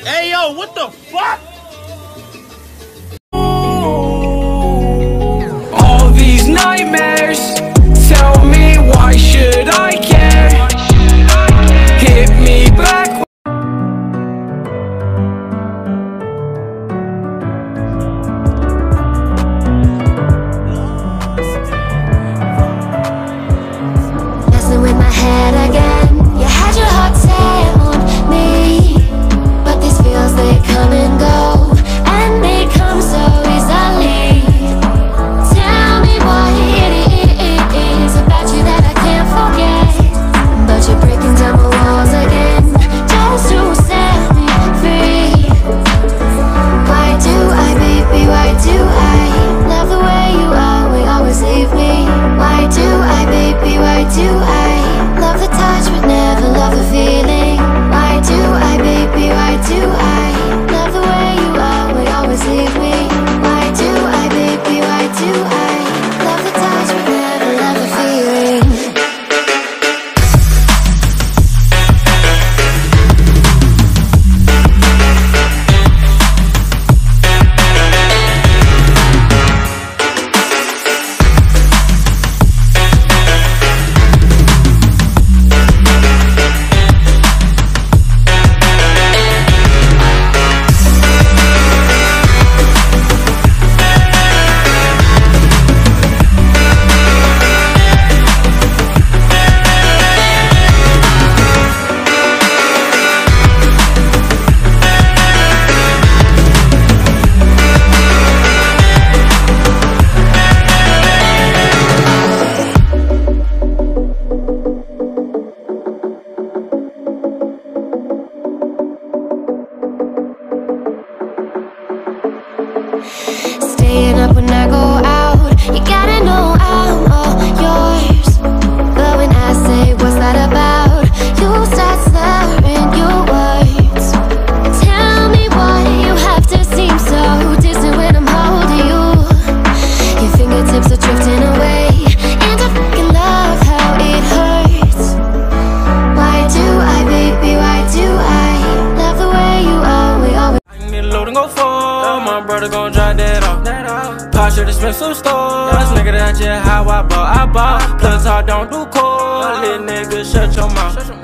Hey, yo, what the fuck? All these nightmares tell me, why should I care? Hit me back. Messing with my head again. You had your heart set on me, but these feels, they come and go, and they come so easily. Tell me what it is about you that I can't forget, but you're breaking down my walls again, just to set me free. Why do I, baby, why do I love the way you always leave me? Why do I, baby, why do I love the touch but never love the feeling? Why do I, baby, why do I love the way you always leave me? Why do I, baby, why do I love the touch but never love the feeling? Staying up when I go out, you gotta know I'm all yours. But when I say what's that about, you start slurring your words. Tell me why you have to seem so distant when I'm holding you. Your fingertips are drifting away, and I fucking love how it hurts. Why do I, baby, why do I love the way you always I need a load and go for. My brother gon' drive that off. Pop shit expensive stores. Nigga, that's just how I bought. Plus I don't do cold. Little nigga, shut your mouth.